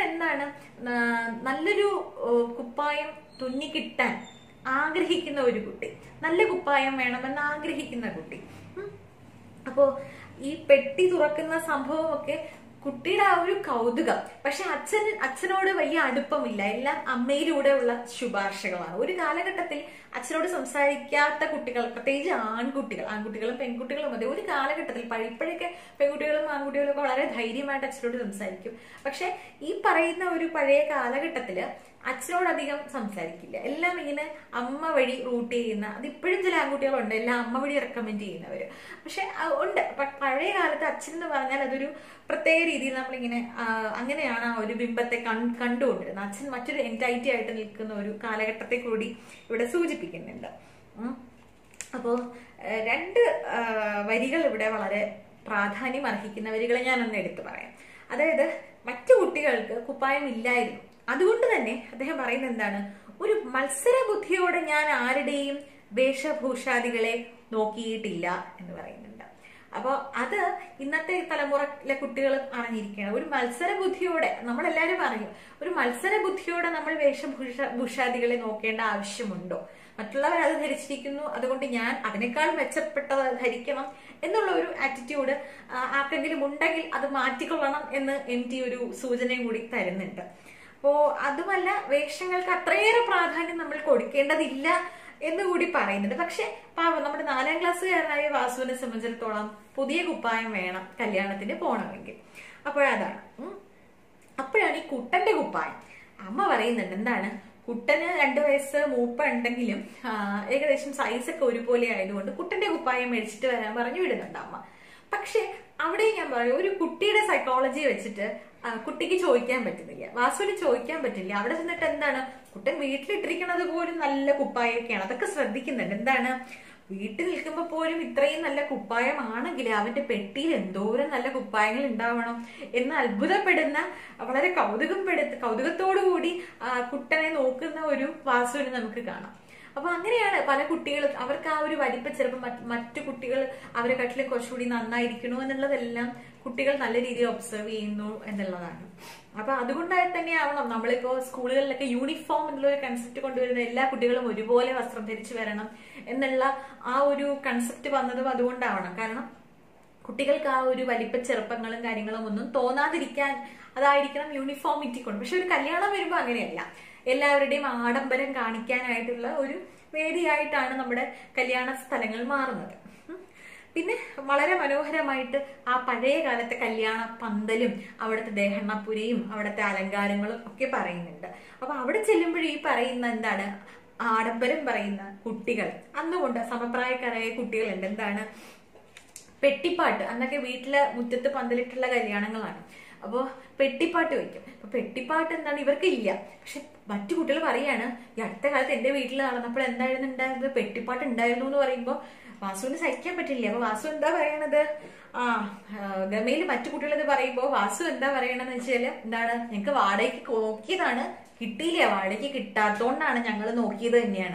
നല്ലൊരു കുപ്പായം തുന്നിക്കിട്ടാൻ ആഗ്രഹിക്കുന്ന ഒരു കുട്ടി, നല്ല കുപ്പായം വേണമെന്ന് ആഗ്രഹിക്കുന്ന കുട്ടി. അപ്പോ ഈ പെട്ടി തുറക്കുന്ന സംഭവമൊക്കെ കുട്ടിയുടെ ആ ഒരു കൗതുകം. പക്ഷെ അച്ഛനോട് വലിയ അടുപ്പമില്ല, എല്ലാം അമ്മയിലൂടെയുള്ള ശുപാർശകളാണ്. ഒരു കാലഘട്ടത്തിൽ അച്ഛനോട് സംസാരിക്കാത്ത കുട്ടികൾ, പ്രത്യേകിച്ച് ആൺകുട്ടികളും പെൺകുട്ടികളും മതി, ഒരു കാലഘട്ടത്തിൽ ഇപ്പോഴൊക്കെ പെൺകുട്ടികളും ആൺകുട്ടികളും ഒക്കെ വളരെ ധൈര്യമായിട്ട് അച്ഛനോട് സംസാരിക്കും. പക്ഷെ ഈ പറയുന്ന ഒരു പഴയ കാലഘട്ടത്തില് അച്ഛനോട് അധികം സംസാരിക്കില്ല, എല്ലാം ഇങ്ങനെ അമ്മ വഴി റൂട്ട് ചെയ്യുന്ന, അത് ഇപ്പോഴും ചില ആൺകുട്ടികളുണ്ട് എല്ലാം അമ്മ വഴി റെക്കമെൻഡ് ചെയ്യുന്നവര്. പക്ഷെ ഉണ്ട്, പഴയ കാലത്ത് അച്ഛൻ എന്ന് പറഞ്ഞാൽ അതൊരു പ്രത്യേക രീതിയിൽ നമ്മളിങ്ങനെ അങ്ങനെയാണ് ആ ഒരു ബിംബത്തെ കണ്ടുകൊണ്ടിരുന്നത്. അച്ഛൻ മറ്റൊരു എൻറ്റൈറ്റി ആയിട്ട് നിൽക്കുന്ന ഒരു കാലഘട്ടത്തെ കൂടി ഇവിടെ സൂചിപ്പിക്കുന്നുണ്ട്. അപ്പോ 2 വരികൾ ഇവിടെ വളരെ പ്രാധാന്യം അർഹിക്കുന്ന വരികളെ ഞാനൊന്ന് എടുത്തു പറയാം. അതായത് മറ്റു കുട്ടികൾക്ക് കുപ്പായം ഇല്ലായിരുന്നു, അതുകൊണ്ട് തന്നെ അദ്ദേഹം പറയുന്നത് എന്താണ്, ഒരു മത്സര ബുദ്ധിയോടെ ഞാൻ ആരുടെയും വേഷഭൂഷാദികളെ നോക്കിയിട്ടില്ല എന്ന് പറയുന്നുണ്ട്. അപ്പൊ അത് ഇന്നത്തെ തലമുറയിലെ കുട്ടികൾ അറിഞ്ഞിരിക്കണം. ഒരു മത്സര ബുദ്ധിയോടെ, നമ്മളെല്ലാരും പറയും, ഒരു മത്സര ബുദ്ധിയോടെ നമ്മൾ വേഷഭൂഷാദികളെ നോക്കേണ്ട ആവശ്യമുണ്ടോ? മറ്റുള്ളവർ അത് ധരിച്ചിരിക്കുന്നു, അതുകൊണ്ട് ഞാൻ അതിനേക്കാൾ മെച്ചപ്പെട്ടത് ധരിക്കണം എന്നുള്ള ഒരു ആറ്റിറ്റ്യൂഡ് ആർക്കെങ്കിലും ഉണ്ടെങ്കിൽ അത് മാറ്റിക്കൊള്ളണം എന്ന് MT ഒരു സൂചനയും കൂടി തരുന്നുണ്ട്. അപ്പോ അതുമല്ല, വേഷങ്ങൾക്ക് അത്രയേറെ പ്രാധാന്യം നമ്മൾ കൊടുക്കേണ്ടതില്ല എന്നുകൂടി പറയുന്നുണ്ട്. പക്ഷെ പാവം നമ്മുടെ 4ാം ക്ലാസ്സുകാരനായ വാസുവിനെ സംബന്ധിച്ചിടത്തോളം പുതിയ കുപ്പായം വേണം കല്യാണത്തിന് പോകണമെങ്കിൽ. അപ്പോഴാണ് ഈ കുട്ടന്റെ കുപ്പായം. അമ്മ പറയുന്നുണ്ട് എന്താണ്, കുട്ടന് 2 വയസ്സ് മൂപ്പ ഉണ്ടെങ്കിലും ഏകദേശം സൈസൊക്കെ ഒരുപോലെ ആയതുകൊണ്ട് കുട്ടന്റെ കുപ്പായം മേടിച്ചിട്ട് വരാൻ പറഞ്ഞു വിടുന്നുണ്ട് അമ്മ. പക്ഷെ അവിടെ ഞാൻ പറയും, ഒരു കുട്ടിയുടെ സൈക്കോളജി വെച്ചിട്ട് കുട്ടിക്ക് ചോദിക്കാൻ പറ്റുന്നില്ല, വാസുവിന് ചോദിക്കാൻ പറ്റില്ല. അവിടെ ചെന്നിട്ട് എന്താണ്, കുട്ടൻ വീട്ടിലിട്ടിരിക്കുന്നത് പോലും നല്ല കുപ്പായൊക്കെയാണ്, അതൊക്കെ ശ്രദ്ധിക്കുന്നുണ്ട്. എന്താണ്, വീട്ടിൽ നിൽക്കുമ്പോ പോലും ഇത്രയും നല്ല കുപ്പായമാണെങ്കിൽ അവന്റെ പെട്ടിയിൽ എന്തോരം നല്ല കുപ്പായങ്ങൾ ഉണ്ടാവണം എന്ന് അത്ഭുതപ്പെടുന്ന, വളരെ കൗതുകത്തോടുകൂടി കുട്ടനെ നോക്കുന്ന ഒരു വാസുവിനെ നമുക്ക് കാണാം. അപ്പൊ അങ്ങനെയാണ് പല കുട്ടികളും, അവർക്ക് ആ ഒരു വലിപ്പ ചിലപ്പോൾ മറ്റു കുട്ടികൾ അവരെ കാട്ടിലും കുറച്ചുകൂടി നന്നായിരിക്കണോ എന്നുള്ളതെല്ലാം കുട്ടികൾ നല്ല രീതിയിൽ ഒബ്സർവ് ചെയ്യുന്നു എന്നുള്ളതാണ്. അപ്പൊ അതുകൊണ്ടായി തന്നെയാവണം നമ്മളിപ്പോ സ്കൂളുകളിലൊക്കെ യൂണിഫോം എന്നുള്ള ഒരു കൺസെപ്റ്റ് കൊണ്ടുവരുന്ന, എല്ലാ കുട്ടികളും ഒരുപോലെ വസ്ത്രം ധരിച്ചു വരണം എന്നുള്ള ആ ഒരു കൺസെപ്റ്റ് വന്നതും അതുകൊണ്ടാവണം. കാരണം കുട്ടികൾക്ക് ആ ഒരു വലിപ്പ ചെറുപ്പങ്ങളും കാര്യങ്ങളും ഒന്നും തോന്നാതിരിക്കാൻ അതായിരിക്കണം യൂണിഫോമിറ്റി കൊണ്ട്. പക്ഷെ ഒരു കല്യാണം വരുമ്പോ അങ്ങനെയല്ല, എല്ലാവരുടെയും ആഡംബരം കാണിക്കാനായിട്ടുള്ള ഒരു വേദിയായിട്ടാണ് നമ്മുടെ കല്യാണ സ്ഥലങ്ങൾ മാറുന്നത്. പിന്നെ വളരെ മനോഹരമായിട്ട് ആ പഴയ കാലത്തെ കല്യാണ പന്തലും അവിടുത്തെ ദേഹണ്ണപ്പുരയും അവിടുത്തെ അലങ്കാരങ്ങളും ഒക്കെ പറയുന്നുണ്ട്. അപ്പൊ അവിടെ ചെല്ലുമ്പോഴും ഈ പറയുന്ന എന്താണ്, ആഡംബരം പറയുന്ന കുട്ടികൾ, അന്നുകൊണ്ട് സമപ്രായക്കാരായ കുട്ടികളുണ്ട്. എന്താണ്, പെട്ടിപ്പാട്ട്, അന്നൊക്കെ വീട്ടിലെ മുറ്റത്ത് പന്തലിട്ടുള്ള കല്യാണങ്ങളാണ്. അപ്പോ പെട്ടിപ്പാട്ട് വയ്ക്കും. അപ്പൊ പെട്ടിപ്പാട്ട് എന്താണ്, ഇവർക്ക് ഇല്ല. പക്ഷെ മറ്റു കുട്ടികൾ പറയാണ്, ഈ അടുത്ത കാലത്ത് എന്റെ വീട്ടിൽ നടന്നപ്പോൾ എന്തായിരുന്നു ഉണ്ടായിരുന്നത്, പെട്ടിപ്പാട്ട് ഉണ്ടായിരുന്നു എന്ന് പറയുമ്പോ വാസുവിന് സഹിക്കാൻ പറ്റില്ല. അപ്പൊ വാസു എന്താ പറയണത്, ഗമയിൽ മറ്റു കുട്ടികൾ ഇത് പറയുമ്പോ വാസു എന്താ പറയണെന്ന് വെച്ചാല്, എന്താണ്, ഞങ്ങക്ക് വാടകയ്ക്ക് നോക്കിയതാണ്, കിട്ടിയില്ല, വാടകയ്ക്ക് കിട്ടാത്തോണ്ടാണ് ഞങ്ങൾ നോക്കിയത് തന്നെയാണ്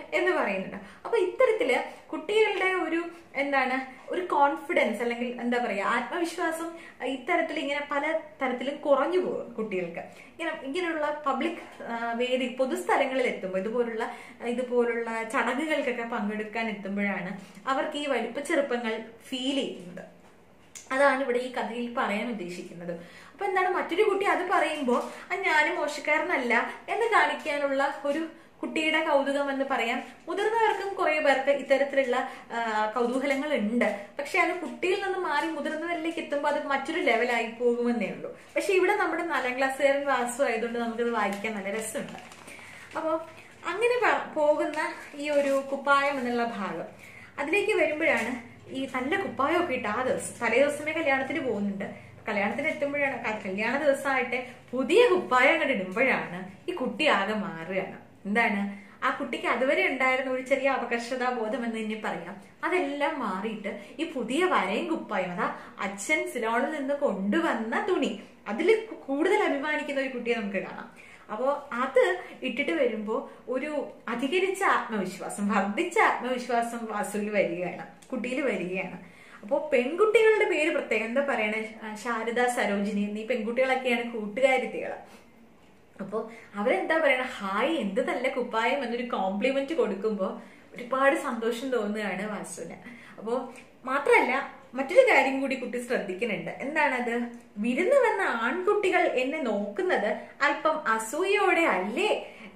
എന്ന് പറയുന്നുണ്ട്. അപ്പൊ ഇത്തരത്തില് കുട്ടികളുടെ ഒരു എന്താണ് ഒരു കോൺഫിഡൻസ് അല്ലെങ്കിൽ എന്താ പറയാ ആത്മവിശ്വാസം ഇത്തരത്തിൽ ഇങ്ങനെ പല തരത്തിലും കുറഞ്ഞു പോകും കുട്ടികൾക്ക്. ഇങ്ങനെയുള്ള പബ്ലിക് വേദി പൊതുസ്ഥലങ്ങളിൽ എത്തുമ്പോൾ ഇതുപോലുള്ള ചടങ്ങുകൾക്കൊക്കെ പങ്കെടുക്കാൻ എത്തുമ്പോഴാണ് അവർക്ക് ഈ വലിപ്പ ചെറുപ്പങ്ങൾ ഫീൽ ചെയ്യുന്നത്. അതാണ് ഇവിടെ ഈ കഥയിൽ പറയാൻ ഉദ്ദേശിക്കുന്നത്. അപ്പൊ എന്താണ് മറ്റൊരു കുട്ടി അത് പറയുമ്പോൾ ഞാനും മോശക്കാരനല്ല എന്ന് കാണിക്കാനുള്ള ഒരു കുട്ടിയുടെ കൗതുകം എന്ന് പറയാം. മുതിർന്നവർക്കും കുറെ പേർക്ക് ഇത്തരത്തിലുള്ള കൗതൂഹലങ്ങൾ ഉണ്ട്. പക്ഷെ അത് കുട്ടിയിൽ നിന്ന് മാറി മുതിർന്നവരിലേക്ക് എത്തുമ്പോൾ അത് മറ്റൊരു ലെവലായി പോകുമെന്നേ ഉള്ളൂ. പക്ഷെ ഇവിടെ നമ്മുടെ 4ാം ക്ലാസ്സുകാരൻ വാസു ആയതുകൊണ്ട് നമുക്കത് വായിക്കാൻ നല്ല രസമുണ്ട്. അപ്പോൾ അങ്ങനെ പോകുന്ന ഈ ഒരു കുപ്പായം എന്നുള്ള ഭാഗം അതിലേക്ക് വരുമ്പോഴാണ് ഈ നല്ല കുപ്പായമൊക്കെ ഇട്ട് ആ ദിവസം തലേ ദിവസമേ കല്യാണത്തിന് പോകുന്നുണ്ട്. കല്യാണത്തിന് എത്തുമ്പോഴാണ് കല്യാണ ദിവസമായിട്ട് പുതിയ കുപ്പായം അങ്ങോട്ട് ഇടുമ്പോഴാണ് ഈ കുട്ടി ആകെ മാറുകയാണ്. എന്താണ് ആ കുട്ടിക്ക് അതുവരെ ഉണ്ടായിരുന്ന ഒരു ചെറിയ അപകർഷതാ ബോധം എന്ന് തന്നെ പറയാം. അതെല്ലാം മാറിയിട്ട് ഈ പുതിയ വരയും കുപ്പായം അതാ അച്ഛൻ സിലോണിൽ നിന്ന് കൊണ്ടുവന്ന തുണി അതിൽ കൂടുതൽ അഭിമാനിക്കുന്ന ഒരു കുട്ടിയെ നമുക്ക് കാണാം. അപ്പോ അത് ഇട്ടിട്ട് വരുമ്പോ ഒരു അധികരിച്ച ആത്മവിശ്വാസം വർദ്ധിച്ച ആത്മവിശ്വാസം വാസുവിൽ വരികയാണ്, കുട്ടിയിൽ വരികയാണ്. അപ്പോ പെൺകുട്ടികളുടെ പേര് പ്രത്യേകം എന്താ പറയണേ, ശാരദ, സരോജിനി എന്നീ പെൺകുട്ടികളൊക്കെയാണ് കൂട്ടുകാരിത്തികള്. അപ്പോ അവരെന്താ പറയണ, ഹായ് എന്ത് നല്ല കുപ്പായം എന്നൊരു കോംപ്ലിമെന്റ് കൊടുക്കുമ്പോ ഒരുപാട് സന്തോഷം തോന്നുകയാണ് വാസുവിന്. അപ്പോ മാത്രല്ല മറ്റൊരു കാര്യം കൂടി കുട്ടി ശ്രദ്ധിക്കുന്നുണ്ട്. എന്താണത്? വിരുന്ന് വന്ന ആൺകുട്ടികൾ എന്നെ നോക്കുന്നത് അല്പം അസൂയോടെ അല്ലേ,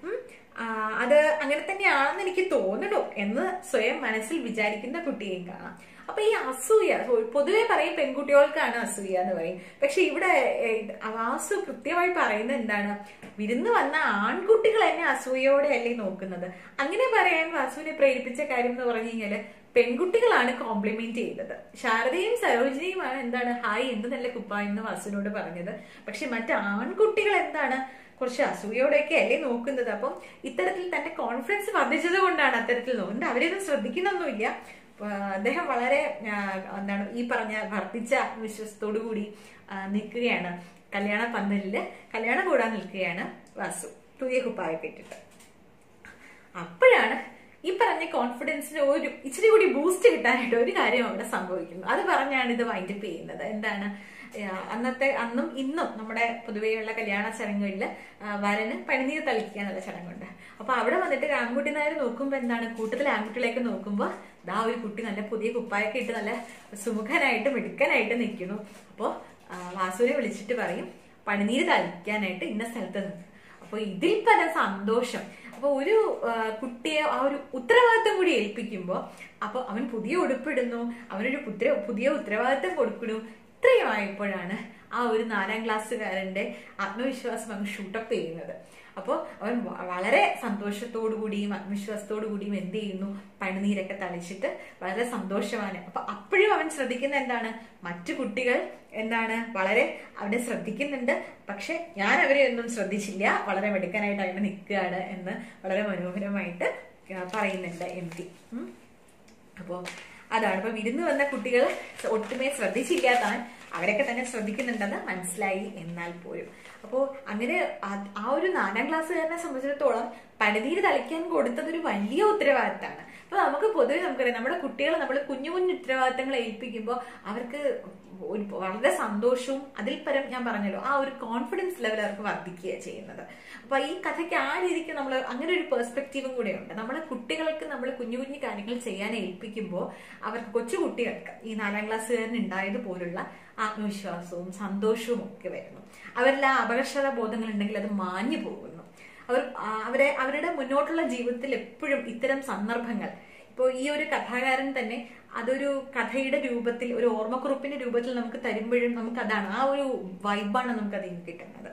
അത് അങ്ങനെ തന്നെയാണെന്ന് എനിക്ക് തോന്നണു എന്ന് സ്വയം മനസ്സിൽ വിചാരിക്കുന്ന കുട്ടിയെയും കാണാം. അപ്പൊ ഈ അസൂയ പൊതുവെ പറയും പെൺകുട്ടികൾക്കാണ് അസൂയ എന്ന് പറയും. പക്ഷെ ഇവിടെ വാസു കൃത്യമായി പറയുന്നത് എന്താണ്, വിരുന്ന് വന്ന ആൺകുട്ടികൾ എന്നെ അസൂയോടെ അല്ലേ നോക്കുന്നത്. അങ്ങനെ പറയാൻ വാസുവിനെ പ്രേരിപ്പിച്ച കാര്യം എന്ന് പറഞ്ഞു കഴിഞ്ഞാല് പെൺകുട്ടികളാണ് കോംപ്ലിമെന്റ് ചെയ്തത്. ശാരദയും സരോജിനിയുമാണ് എന്താണ് ഹായ് എന്ത് നല്ല കുപ്പായം എന്ന് വാസുവിനോട് പറഞ്ഞത്. പക്ഷെ മറ്റ് ആൺകുട്ടികൾ എന്താണ് കുറച്ച് അസൂയോടെയൊക്കെ അല്ലേ നോക്കുന്നത്. അപ്പം ഇത്തരത്തിൽ തന്റെ കോൺഫിഡൻസ് വർദ്ധിച്ചത് കൊണ്ടാണ് അത്തരത്തിൽ നോക്കുന്നത്. അവരെയൊന്നും ശ്രദ്ധിക്കുന്നൊന്നുമില്ല. അദ്ദേഹം വളരെ എന്താണ് ഈ പറഞ്ഞ വർദ്ധിച്ച ആത്മവിശ്വാസത്തോടു കൂടി നിൽക്കുകയാണ്. കല്യാണ പന്തലില് കല്യാണം കൂടാൻ നിൽക്കുകയാണ് വാസു പുതിയ കുപ്പായൊക്കെ ഇട്ടിട്ട്. അപ്പോഴാണ് ഈ പറഞ്ഞ കോൺഫിഡൻസിന് ഒരു ഇച്ചിരി കൂടി ബൂസ്റ്റ് കിട്ടാനായിട്ട് ഒരു കാര്യം അവിടെ സംഭവിക്കുന്നു. അത് പറഞ്ഞാണ് ഇത് വൈൻഡപ്പ് ചെയ്യുന്നത്. എന്താണ്, അന്നും ഇന്നും നമ്മുടെ പൊതുവെയുള്ള കല്യാണ ചടങ്ങുകളിൽ വരന് പനിനീര് തളിക്കുക എന്നുള്ള ചടങ്ങുണ്ട്. അപ്പൊ അവിടെ വന്നിട്ട് ആൺകുട്ടി നായർ നോക്കുമ്പോ എന്താണ്, കൂട്ടത്തിൽ ആൺകുട്ടികളെയൊക്കെ നോക്കുമ്പോ ദാ ഒരു കുട്ടി നല്ല പുതിയ കുപ്പായൊക്കെ ഇട്ട് നല്ല സുമുഖനായിട്ട് മിടുക്കനായിട്ട് നിൽക്കുന്നു. അപ്പോ വാസുവിനെ വിളിച്ചിട്ട് പറയും പനിനീര് തളിക്കാനായിട്ട് ഇന്ന സ്ഥലത്ത് നിന്ന്. അപ്പൊ ഇതിൽ പല സന്തോഷം. അപ്പൊ ഒരു കുട്ടിയെ ആ ഒരു ഉത്തരവാദിത്തം കൂടി ഏൽപ്പിക്കുമ്പോ അപ്പൊ അവൻ പുതിയ ഉടുപ്പിടുന്നു, അവനൊരു പുതിയ ഉത്തരവാദിത്തം കൊടുക്കുന്നു. ഇത്രയുമായപ്പോഴാണ് ആ ഒരു 4ാം ക്ലാസ്സുകാരന്റെ ആത്മവിശ്വാസം അങ്ങ് ഷൂട്ടപ്പ് ചെയ്യുന്നത്. അപ്പോൾ അവൻ വളരെ സന്തോഷത്തോടു കൂടിയും ആത്മവിശ്വാസത്തോടു കൂടിയും എന്ത് ചെയ്യുന്നു, പണിനീരൊക്കെ തളിച്ചിട്ട് വളരെ സന്തോഷമാണ്. അപ്പൊ അപ്പോഴും അവൻ ശ്രദ്ധിക്കുന്ന എന്താണ്, മറ്റു കുട്ടികൾ എന്താണ് വളരെ അവനെ ശ്രദ്ധിക്കുന്നുണ്ട്, പക്ഷെ ഞാൻ അവരെ ഒന്നും ശ്രദ്ധിച്ചില്ല, വളരെ മിടുക്കനായിട്ട് അങ്ങനെ നിൽക്കുകയാണ് എന്ന് വളരെ മനോഹരമായിട്ട് പറയുന്നുണ്ട് MP. അപ്പോ അതാണ് ഇപ്പൊ വിരുന്ന് വന്ന കുട്ടികൾ ഒട്ടുമേ ശ്രദ്ധിച്ചില്ല, താൻ അവരൊക്കെ തന്നെ ശ്രദ്ധിക്കുന്നുണ്ടെന്ന് മനസ്സിലായി. എന്നാൽ പോലും അപ്പോ അങ്ങനെ ആ ഒരു 4ാം ക്ലാസ്സുകാരനെ സംബന്ധിച്ചിടത്തോളം പനിനീര് തളിക്കാൻ കൊടുത്തത് ഒരു വലിയ ഉത്തരവാദിത്തമാണ്. അപ്പൊ നമുക്ക് പൊതുവെ നമുക്കറിയാം, നമ്മുടെ കുട്ടികളെ നമ്മൾ കുഞ്ഞു കുഞ്ഞു ഉത്തരവാദിത്തങ്ങൾ ഏൽപ്പിക്കുമ്പോൾ അവർക്ക് വളരെ സന്തോഷവും അതിൽ പരം ഞാൻ പറഞ്ഞല്ലോ ആ ഒരു കോൺഫിഡൻസ് ലെവൽ അവർക്ക് വർദ്ധിക്കുകയാണ് ചെയ്യുന്നത്. അപ്പൊ ഈ കഥയ്ക്ക് ആ രീതിക്ക് നമ്മൾ അങ്ങനെ ഒരു പെർസ്പെക്റ്റീവും കൂടെ ഉണ്ട്. നമ്മളെ കുട്ടികൾക്ക് നമ്മൾ കുഞ്ഞു കുഞ്ഞു കാര്യങ്ങൾ ചെയ്യാൻ ഏൽപ്പിക്കുമ്പോൾ അവർക്ക് കൊച്ചു കുട്ടികൾക്ക് ഈ 4ാം ക്ലാസ്സുകാരന് ഉണ്ടായതുപോലുള്ള ആത്മവിശ്വാസവും സന്തോഷവും ഒക്കെ വരുന്നു. അവരിൽ ആ അപകർഷത ബോധങ്ങൾ ഉണ്ടെങ്കിൽ അത് മാഞ്ഞു പോകുന്നു. അവരുടെ മുന്നോട്ടുള്ള ജീവിതത്തിൽ എപ്പോഴും ഇത്തരം സന്ദർഭങ്ങൾ, ഇപ്പോൾ ഈ ഒരു കഥാകാരൻ തന്നെ അതൊരു കഥയുടെ രൂപത്തിൽ ഒരു ഓർമ്മക്കുറിപ്പിന്റെ രൂപത്തിൽ നമുക്ക് തരുമ്പോഴും നമുക്ക് അതാണ് ആ ഒരു വൈബാണ് നമുക്ക് അതിൽ നിന്ന് കിട്ടുന്നത്.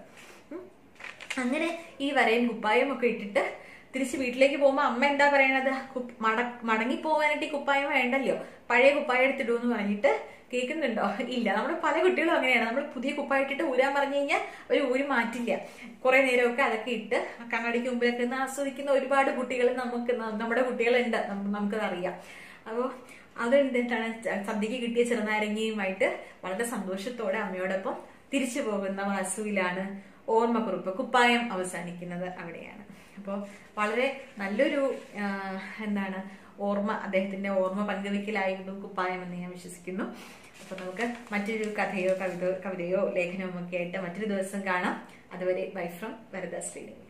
അങ്ങനെ ഈ വരയും കുപ്പായം ഒക്കെ ഇട്ടിട്ട് തിരിച്ച് വീട്ടിലേക്ക് പോകുമ്പോ അമ്മ എന്താ പറയണത്, മടങ്ങി പോവാനായിട്ട് ഈ കുപ്പായം വേണ്ടല്ലോ, പഴയ കുപ്പായം എടുത്തിടുമെന്ന് പറഞ്ഞിട്ട് കേൾക്കുന്നുണ്ടോ? ഇല്ല. നമ്മുടെ പല കുട്ടികളും അങ്ങനെയാണ്. നമ്മൾ പുതിയ കുപ്പായം ഇട്ടിട്ട് ഊരാൻ പറഞ്ഞു കഴിഞ്ഞാൽ ഒരു ഊരി മാറ്റില്ല. കുറെ നേരമൊക്കെ അതൊക്കെ ഇട്ട് കണ്ണാടിക്ക് മുമ്പിലൊക്കെ നിന്ന് ആസ്വദിക്കുന്ന ഒരുപാട് കുട്ടികൾ നമ്മുടെ കുട്ടികളുണ്ട്, നമുക്കത് അറിയാം. അപ്പോ അതെന്താണ് സദ്യക്ക് കിട്ടിയ ചെറുനാരങ്ങയുമായിട്ട് വളരെ സന്തോഷത്തോടെ അമ്മയോടൊപ്പം തിരിച്ചു പോകുന്ന വാസുവിലാണ് ഓർമ്മക്കുറിപ്പ് കുപ്പായം അവസാനിക്കുന്നത് അവിടെയാണ്. അപ്പോൾ വളരെ നല്ലൊരു എന്താണ് ഓർമ്മ, അദ്ദേഹത്തിന്റെ ഓർമ്മ പങ്കുവെക്കലായിരുന്നു കുപ്പായം എന്ന് ഞാൻ വിശ്വസിക്കുന്നു. അപ്പൊ നമുക്ക് മറ്റൊരു കഥയോ കവിതയോ ലേഖനവും ഒക്കെ ആയിട്ട് മറ്റൊരു ദിവസം കാണാം. അതുവരെ ബൈ ഫ്രം വരദ ശ്രീദേവി.